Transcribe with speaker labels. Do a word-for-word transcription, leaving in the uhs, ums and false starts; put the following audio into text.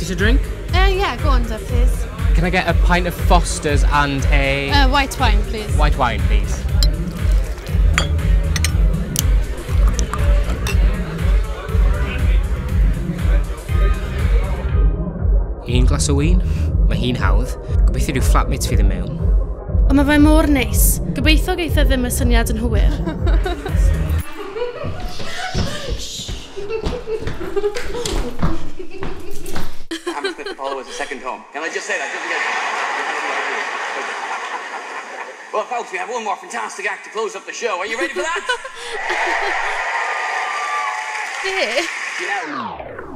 Speaker 1: Just a drink?
Speaker 2: Uh, yeah, go on, sir, please.
Speaker 1: Can I get a pint of Foster's and a...
Speaker 2: Uh, white wine, please.
Speaker 1: White wine, please. Un glas o win. Mae hi'n hawdd. Gobeithio rhyw flatmates fydd yn mewn.
Speaker 2: Ond mae fe mor neis. Gobeithio geith e ddim y syniad yn hwyr.
Speaker 3: Hammersmith Apollo is a second home. Can I just say that? Just because... Well, folks, we have one more fantastic act to close up the show. Are you ready for that?
Speaker 2: Be?
Speaker 3: Yeah.